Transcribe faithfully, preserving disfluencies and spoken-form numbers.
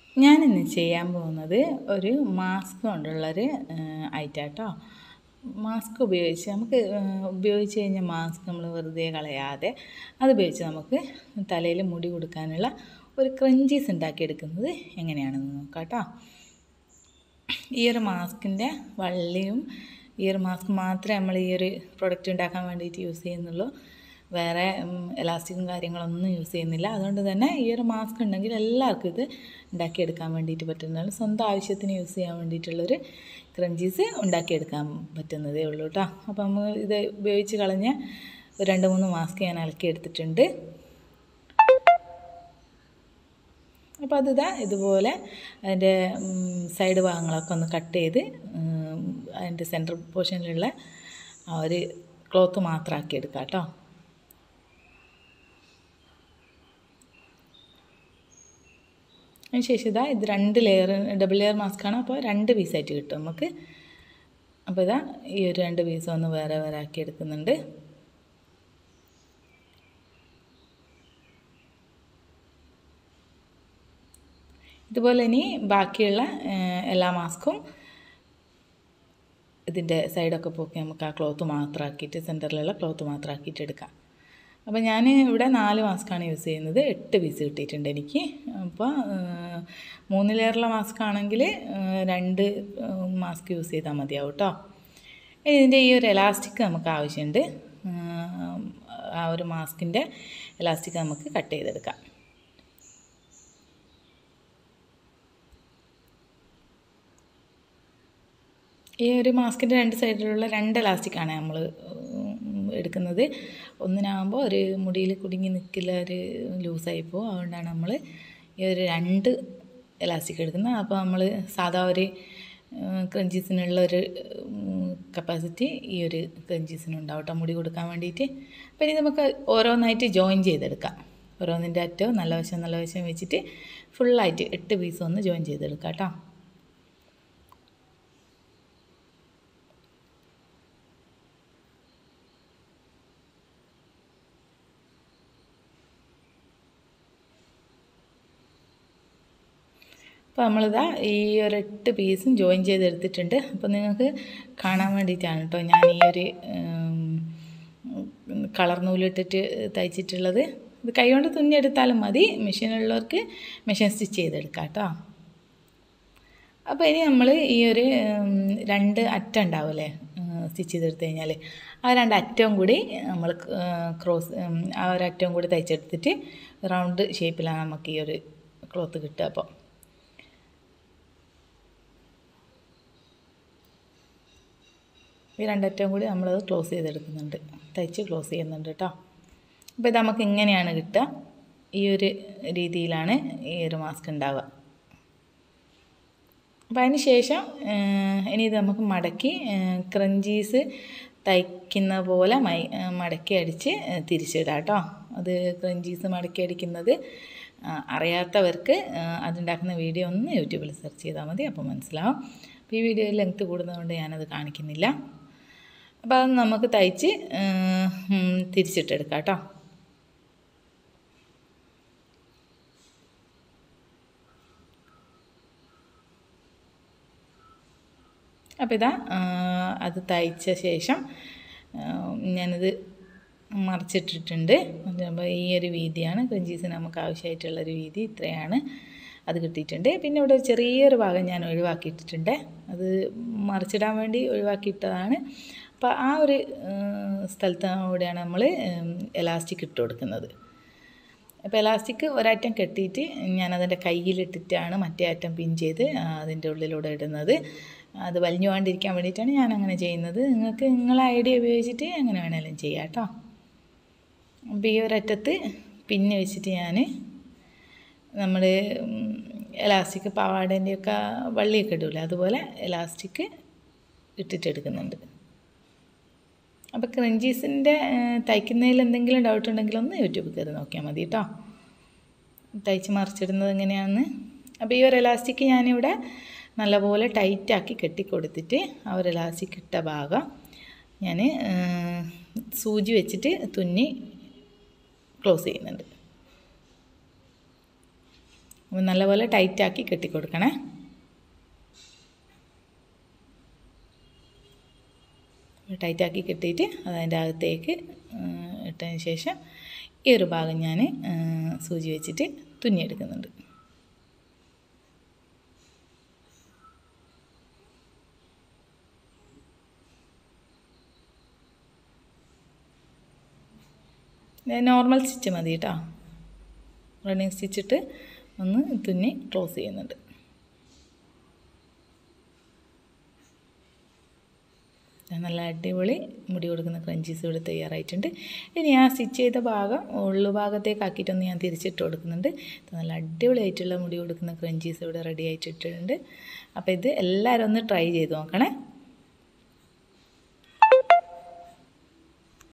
ഞാനിന്ന് ചെയ്യാൻ പോകുന്നത് ഒരു മാസ്ക് കൊണ്ടുള്ളൊരു ഐറ്റം കേട്ടോ. മാസ്ക് ഉപയോഗിച്ച് നമുക്ക് ഉപയോഗിച്ച് കഴിഞ്ഞ മാസ്ക് നമ്മൾ വെറുതെ കളയാതെ അത് ഉപയോഗിച്ച് നമുക്ക് തലയിൽ മുടി കൊടുക്കാനുള്ള ഒരു ക്രഞ്ചീസ് ഉണ്ടാക്കിയെടുക്കുന്നത് എങ്ങനെയാണെന്ന് നോക്കാം കേട്ടോ. ഈ ഒരു മാസ്കിൻ്റെ വള്ളിയും ഈ ഒരു മാസ്ക് മാത്രമേ നമ്മൾ ഈ ഒരു പ്രൊഡക്റ്റ് ഉണ്ടാക്കാൻ വേണ്ടിയിട്ട് യൂസ് ചെയ്യുന്നുള്ളൂ. വേറെ എലാസ്റ്റിക്കും കാര്യങ്ങളൊന്നും യൂസ് ചെയ്യുന്നില്ല. അതുകൊണ്ട് തന്നെ ഈ ഒരു മാസ്ക് ഉണ്ടെങ്കിൽ എല്ലാവർക്കും ഇത് ഉണ്ടാക്കിയെടുക്കാൻ വേണ്ടിയിട്ട് പറ്റുന്നതാണ്. സ്വന്തം ആവശ്യത്തിന് യൂസ് ചെയ്യാൻ വേണ്ടിയിട്ടുള്ളൊരു ക്രഞ്ചീസ് ഉണ്ടാക്കിയെടുക്കാൻ പറ്റുന്നതേ ഉള്ളൂ കേട്ടോ. അപ്പോൾ നമ്മൾ ഇത് ഉപയോഗിച്ച് കളഞ്ഞ ഒരു രണ്ട് മൂന്ന് മാസ്ക് ഞാൻ അലക്കിയെടുത്തിട്ടുണ്ട്. അപ്പോൾ അതിതാ ഇതുപോലെ അതിൻ്റെ സൈഡ് ഭാഗങ്ങളൊക്കെ ഒന്ന് കട്ട് ചെയ്ത് അതിൻ്റെ സെൻറ്റർ പോർഷനിലുള്ള ആ ഒരു ക്ലോത്ത് മാത്രമാക്കി എടുക്കാം കേട്ടോ. അതിന് ശേഷം ഇതാ ഇത് രണ്ട് ലെയർ ഡബിൾ ലെയർ മാസ്കാണ്. അപ്പോൾ രണ്ട് പീസായിട്ട് കിട്ടും നമുക്ക്. അപ്പോൾ ഇതാ ഈ ഒരു രണ്ട് പീസ് ഒന്ന് വേറെ വേറെ ആക്കി എടുക്കുന്നുണ്ട്. ഇതുപോലെ ഇനി ബാക്കിയുള്ള എല്ലാ മാസ്കും ഇതിൻ്റെ സൈഡൊക്കെ പോക്കി നമുക്ക് ആ ക്ലോത്ത് മാത്രമാക്കിയിട്ട് സെൻറ്ററിലുള്ള ക്ലോത്ത് മാത്രമാക്കിയിട്ട് എടുക്കാം. അപ്പോൾ ഞാൻ ഇവിടെ നാല് മാസ്കാണ് യൂസ് ചെയ്യുന്നത്. എട്ട് പീസ് കിട്ടിയിട്ടുണ്ട് എനിക്ക്. അപ്പോൾ മൂന്ന് ലെയറുള്ള മാസ്ക് ആണെങ്കിൽ രണ്ട് മാസ്ക് യൂസ് ചെയ്താൽ മതിയാവും കേട്ടോ. ഇതിൻ്റെ ഈ ഒരു എലാസ്റ്റിക് നമുക്ക് ആവശ്യമുണ്ട്. ആ ഒരു മാസ്കിൻ്റെ എലാസ്റ്റിക് നമുക്ക് കട്ട് ചെയ്തെടുക്കാം. ഈ ഒരു മാസ്കിൻ്റെ രണ്ട് സൈഡിലുള്ള രണ്ട് എലാസ്റ്റിക്കാണ് നമ്മൾ എടുക്കുന്നത്. ഒന്നിനാകുമ്പോൾ ഒരു മുടിയിൽ കുടുങ്ങി നിൽക്കില്ല, ഒരു ലൂസായി പോകും. അതുകൊണ്ടാണ് നമ്മൾ ഈ ഒരു രണ്ട് എലാസ്റ്റിക് എടുക്കുന്നത്. അപ്പോൾ നമ്മൾ സാധാ ഒരു ക്രഞ്ചീസിനുള്ളൊരു കപ്പാസിറ്റി ഈ ഒരു ക്രഞ്ചീസിനുണ്ടാവും കേട്ടോ, മുടി കൊടുക്കാൻ വേണ്ടിയിട്ട്. അപ്പോൾ ഇനി നമുക്ക് ഓരോന്നായിട്ട് ജോയിൻ ചെയ്തെടുക്കാം. ഓരോന്നിൻ്റെ അറ്റവും നല്ല വശം നല്ല വശം വെച്ചിട്ട് ഫുള്ളായിട്ട് എട്ട് പീസ് ഒന്ന് ജോയിൻ ചെയ്തെടുക്കാം കേട്ടോ. അപ്പോൾ നമ്മളിതാ ഈ ഒരു എട്ട് പീസും ജോയിൻ ചെയ്തെടുത്തിട്ടുണ്ട്. അപ്പോൾ നിങ്ങൾക്ക് കാണാൻ വേണ്ടിയിട്ടാണ് കേട്ടോ ഞാൻ ഈ ഒരു കളർ നൂലിട്ടിട്ട് തയ്ച്ചിട്ടുള്ളത്. ഇത് കൈകൊണ്ട് തുന്നിയെടുത്താലും മതി, മെഷീനുള്ളവർക്ക് മെഷീൻ സ്റ്റിച്ച് ചെയ്തെടുക്കാം കേട്ടോ. അപ്പോൾ ഇനി നമ്മൾ ഈ ഒരു രണ്ട് അറ്റം ഉണ്ടാവില്ലേ സ്റ്റിച്ച് ചെയ്തെടുത്ത് കഴിഞ്ഞാൽ, ആ രണ്ട് അറ്റവും കൂടി നമ്മൾ ക്രോസ് ആ ഒരു അറ്റവും കൂടി തയ്ച്ചെടുത്തിട്ട് റൗണ്ട് ഷേപ്പിലാണ് നമുക്ക് ഈ ഒരു ക്ലോത്ത് കിട്ടുക. അപ്പോൾ ഈ രണ്ടറ്റവും കൂടി നമ്മളത് ക്ലോസ് ചെയ്തെടുക്കുന്നുണ്ട്, തയ്ച്ച് ക്ലോസ് ചെയ്യുന്നുണ്ട് കേട്ടോ. അപ്പോൾ ഇത് നമുക്ക് ഇങ്ങനെയാണ് കിട്ടുക. ഈ ഒരു രീതിയിലാണ് ഈ ഒരു മാസ്ക് ഉണ്ടാവുക. അപ്പോൾ അതിന് ശേഷം ഇനി ഇത് നമുക്ക് മടക്കി ക്രഞ്ചീസ് തയ്ക്കുന്ന പോലെ മൈ മടക്കി അടിച്ച് തിരിച്ചിടാം കേട്ടോ. അത് ക്രഞ്ചീസ് മടക്കി അടിക്കുന്നത് അറിയാത്തവർക്ക് അതുണ്ടാക്കുന്ന വീഡിയോ ഒന്ന് യൂട്യൂബിൽ സെർച്ച് ചെയ്താൽ മതി, അപ്പോൾ മനസ്സിലാവും. അപ്പോൾ ഈ വീഡിയോയിൽ ലെങ്ത്ത് കൂടുന്നതുകൊണ്ട് ഞാനത് കാണിക്കുന്നില്ല. അപ്പോൾ അത് നമുക്ക് തയ്ച്ച് തിരിച്ചിട്ടെടുക്കാം കേട്ടോ. അപ്പോൾ ഇതാ അത് തയ്ച്ച ശേഷം ഞാനത് മറിച്ചിട്ടിട്ടുണ്ട്. അപ്പോൾ ഈ ഒരു വീതിയാണ് ക്രഞ്ചീസിന് നമുക്ക് ആവശ്യമായിട്ടുള്ളൊരു വീതി, ഇത്രയാണ് അത് കിട്ടിയിട്ടുണ്ട്. പിന്നെ ഇവിടെ ഒരു ചെറിയൊരു ഭാഗം ഞാൻ ഒഴിവാക്കിയിട്ടിട്ടുണ്ട്, അത് മറിച്ചിടാൻ വേണ്ടി ഒഴിവാക്കിയിട്ടതാണ്. അപ്പോൾ ആ ഒരു സ്ഥലത്ത് അവിടെയാണ് നമ്മൾ എലാസ്റ്റിക് ഇട്ട് കൊടുക്കുന്നത്. അപ്പോൾ എലാസ്റ്റിക് ഒരറ്റം കെട്ടിയിട്ട് ഞാനതിൻ്റെ കയ്യിലിട്ടിട്ടാണ് മറ്റേ അറ്റം പിൻ ചെയ്ത് അതിൻ്റെ ഉള്ളിലൂടെ ഇടുന്നത്. അത് വലിഞ്ഞു പോകാണ്ടിരിക്കാൻ വേണ്ടിയിട്ടാണ് ഞാൻ അങ്ങനെ ചെയ്യുന്നത്. നിങ്ങൾക്ക് നിങ്ങളെ ഐഡിയ ഉപയോഗിച്ചിട്ട് എങ്ങനെ വേണമെങ്കിലും ചെയ്യാം കേട്ടോ. അപ്പോൾ ഈ ഒരറ്റത്ത് പിന്നെ വെച്ചിട്ട് ഞാൻ നമ്മൾ എലാസ്റ്റിക് പാവാടേൻ്റെയൊക്കെ വള്ളിയൊക്കെ ഇടില്ല, അതുപോലെ എലാസ്റ്റിക് ഇട്ടിട്ടെടുക്കുന്നുണ്ട്. അപ്പോൾ ക്രഞ്ചീസിൻ്റെ തയ്ക്കുന്നതിൽ എന്തെങ്കിലും ഡൗട്ട് ഉണ്ടെങ്കിൽ ഒന്ന് യൂട്യൂബിൽ കയറി നോക്കിയാൽ മതി കേട്ടോ, തയ്ച്ച് മറിച്ചിടുന്നത് എങ്ങനെയാണെന്ന്. അപ്പോൾ ഈ ഒരു എലാസ്റ്റിക് ഞാനിവിടെ നല്ലപോലെ ടൈറ്റാക്കി കെട്ടിക്കൊടുത്തിട്ട് ആ ഒരു എലാസ്റ്റിക് ഇട്ട ഭാഗം ഞാൻ സൂചി വെച്ചിട്ട് തുന്നി ക്ലോസ് ചെയ്യുന്നുണ്ട്. അപ്പോൾ നല്ലപോലെ ടൈറ്റാക്കി കെട്ടിക്കൊടുക്കണേ. ടൈറ്റാക്കി കെട്ടിയിട്ട് അതതിൻ്റെ അകത്തേക്ക് ഇട്ടതിന് ശേഷം ഈ ഒരു ഭാഗം ഞാൻ സൂചി വെച്ചിട്ട് തുന്നിയെടുക്കുന്നുണ്ട്. നോർമൽ സ്റ്റിച്ച് മതി കേട്ടോ. റണ്ണിങ് സ്റ്റിച്ചിട്ട് ഒന്ന് തുന്നി ക്ലോസ് ചെയ്യുന്നുണ്ട്. നല്ല അടിപൊളി മുടി കൊടുക്കുന്ന ക്രഞ്ചീസ് ഇവിടെ തയ്യാറായിട്ടുണ്ട്. ഇനി ആ സ്റ്റിച്ച് ചെയ്ത ഭാഗം ഉള്ളു ഭാഗത്തേക്കാക്കിയിട്ടൊന്ന് ഞാൻ തിരിച്ചിട്ട് കൊടുക്കുന്നുണ്ട്. നല്ല അടിപൊളിയായിട്ടുള്ള മുടി കൊടുക്കുന്ന ക്രഞ്ചീസ് ഇവിടെ റെഡി ആയിട്ടിട്ടുണ്ട്. അപ്പോൾ ഇത് എല്ലാവരും ഒന്ന് ട്രൈ ചെയ്ത് നോക്കണേ.